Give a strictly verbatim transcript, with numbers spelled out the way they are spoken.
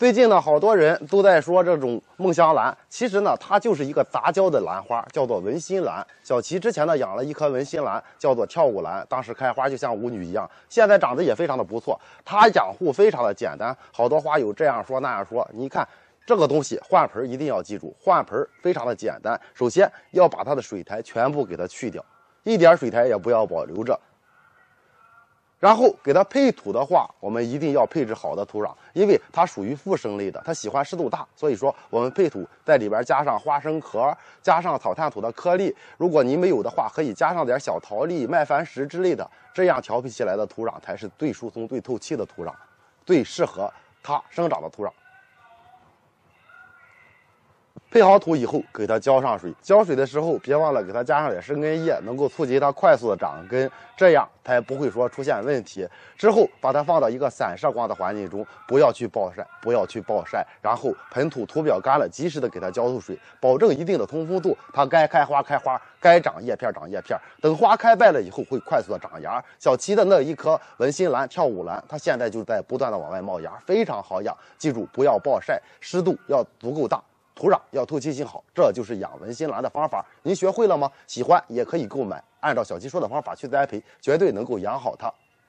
最近呢，好多人都在说这种梦香兰，其实呢，它就是一个杂交的兰花，叫做文心兰。小齐之前呢养了一棵文心兰，叫做跳舞兰，当时开花就像舞女一样，现在长得也非常的不错。它养护非常的简单，好多花友这样说那样说，你看这个东西换盆一定要记住，换盆非常的简单，首先要把它的水苔全部给它去掉，一点水苔也不要保留着。然后给它配土的话，我们一定要配置好的土壤，因为它属于附生类的，它喜欢湿度大，所以说我们配土在里边加上花生壳，加上草炭土的颗粒。如果您没有的话，可以加上点小桃粒、麦矾石之类的，这样调配起来的土壤才是最疏松、最透气的土壤，最适合它生长的土壤。配好土以后，给它浇上水。浇水的时候，别忘了给它加上点生根液，能够促进它快速的长根，这样才不会说出现问题。之后把它放到一个散射光的环境中，不要去暴晒，不要去暴晒。然后盆土土表干了，及时的给它浇透水，保证一定的通风度。它该开花开花，该长叶片长叶片。等花开败了以后，会快速的长芽。小齐的那一棵文心兰、跳舞兰，它现在就在不断的往外冒芽，非常好养。记住，不要暴晒，湿度要足够大。土壤要透气性好，这就是养文心兰的方法。您学会了吗？喜欢也可以购买，按照小齐说的方法去栽培，绝对能够养好它。